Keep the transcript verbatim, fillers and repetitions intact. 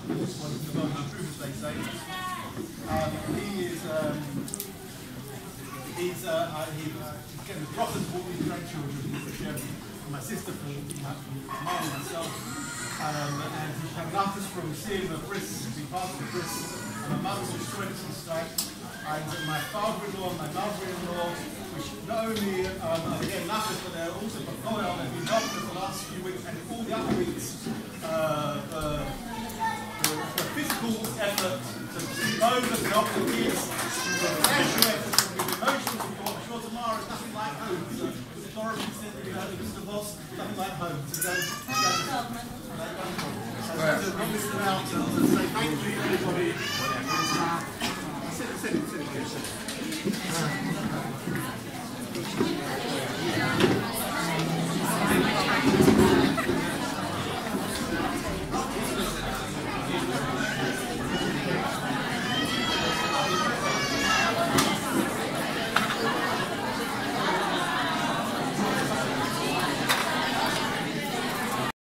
this one is the most improved, as they say. Um, he is, um, he's, uh, uh, he, uh, he's getting the brothers for all these grandchildren, which um, my sister from my mum and myself. Um, and he came up us from seeing the Briss, being part of the Briss, and my mum's just twenty straight. And my father-in-law and my mother-in-law, which not only um, are again nothing, but they're also performing. They've been helping us the last few weeks and all the other weeks. Uh, the, the, the physical effort to mow the help the kids, the financial effort, the emotional support. I'm sure tomorrow is nothing like home. So, as Dorothy said, you know, Mister Voss, nothing like home. So, go, go, so I just want to run this out and to say thank you to everybody. Sit, sit, sit, sit, sit. Uh,